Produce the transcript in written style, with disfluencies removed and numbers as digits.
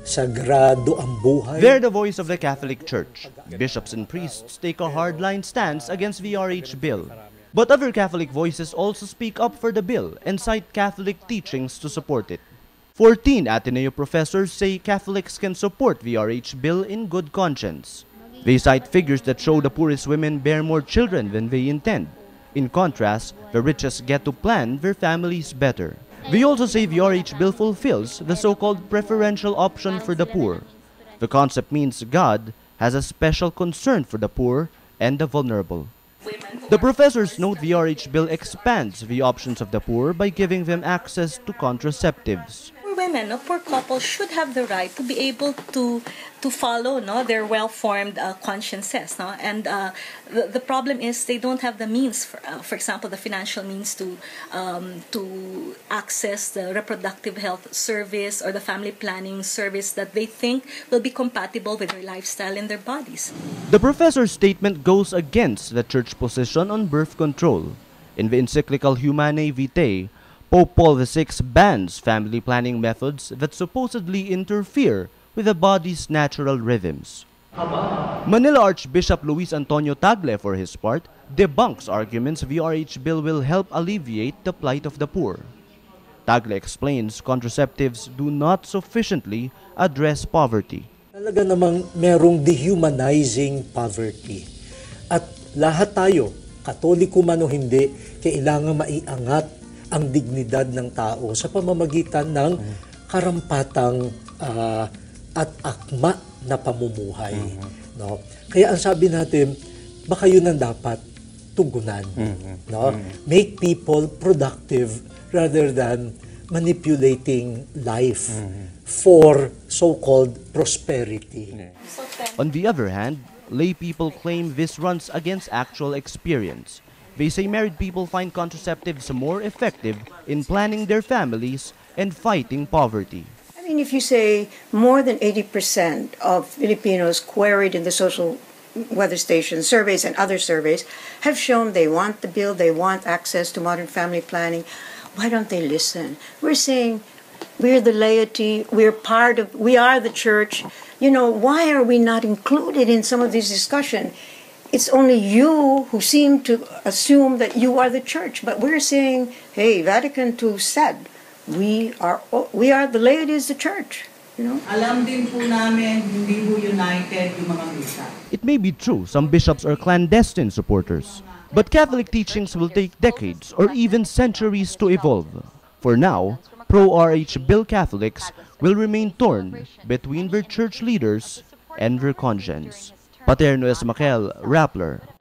sagrado ang buhay. They're the voice of the Catholic Church. Bishops and priests take a hardline stance against VRH bill. But other Catholic voices also speak up for the bill and cite Catholic teachings to support it. 14 Ateneo professors say Catholics can support VRH bill in good conscience. They cite figures that show the poorest women bear more children than they intend. In contrast, the richest get to plan their families better. They also say VRH bill fulfills the so-called preferential option for the poor. The concept means God has a special concern for the poor and the vulnerable. The professors note VRH bill expands the options of the poor by giving them access to contraceptives. Women, poor couples should have the right to be able to follow their well-formed consciences. And the problem is they don't have the means, for example, the financial means to access the reproductive health service or the family planning service that they think will be compatible with their lifestyle and their bodies. The professor's statement goes against the church position on birth control. In the encyclical Humanae Vitae, Pope Paul VI bans family planning methods that supposedly interfere with the body's natural rhythms. Manila Archbishop Luis Antonio Tagle, for his part, debunks arguments VRH bill will help alleviate the plight of the poor. Tagle explains contraceptives do not sufficiently address poverty. Talaga namang merong dehumanizing poverty. At lahat tayo, Katoliko man o hindi, kailangan maiangat ang dignidad ng tao sa pamamagitan ng karampatang at akma na pamumuhay. No? Kaya ang sabi natin, baka yun ang dapat tugunan. No? Make people productive rather than manipulating life for so-called prosperity. On the other hand, lay people claim this runs against actual experience. They say married people find contraceptives more effective in planning their families and fighting poverty. I mean, if you say more than 80% of Filipinos queried in the social weather station surveys and other surveys have shown they want the bill, they want access to modern family planning, why don't they listen? We're saying we're the laity, we are the church. You know, why are we not included in some of these discussions? It's only you who seem to assume that you are the church. But we're saying, hey, Vatican II said, we are the laity is the church. You know? Alam din po namin, hindi po united yung mga misa. It may be true some bishops are clandestine supporters, but Catholic teachings will take decades or even centuries to evolve. For now, pro-RH bill Catholics will remain torn between their church leaders and their conscience. Paterno Esmaquel, Rappler.